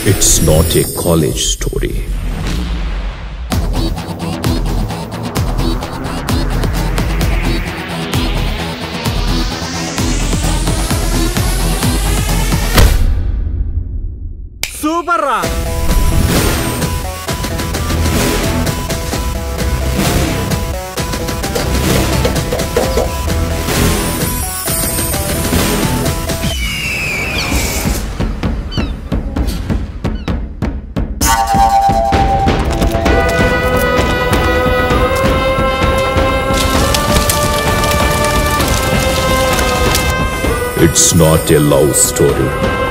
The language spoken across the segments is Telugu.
It's not a college story. Super ra! It's not a love story.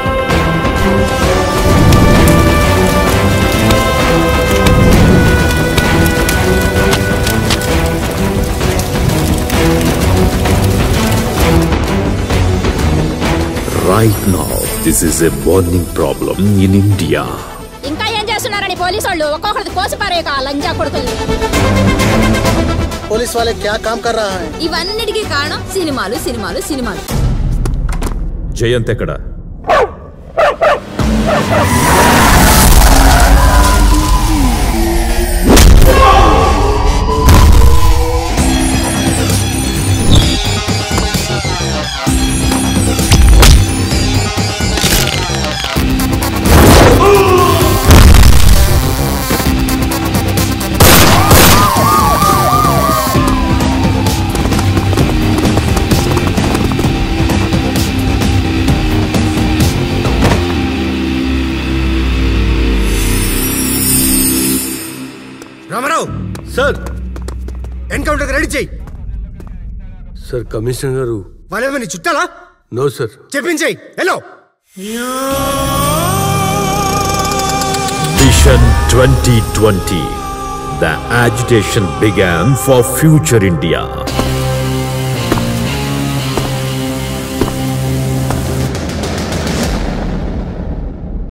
Right now, this is a burning problem in India. ఇంకా ఏం చేస్తున్నారని పోలీసు వాళ్ళు ఒక్కొక్కరిది కోసిపారేక లంజా కొడుకుల్ని. पुलिस वाले क्या काम कर रहा है? ఇవన్నిటికీ కారణం సినిమాలు సినిమాలు సినిమాలు. జయంత్ ఎక్కడ? రామారావు సార్ ఎన్కౌంటర్ రెడీ చేయి. సార్ కమిషనర్ గారు వాళ్ళేమని చుట్టాలా? నో సార్ చెప్పించేయి. Hello Vision 2020. The agitation began for future India.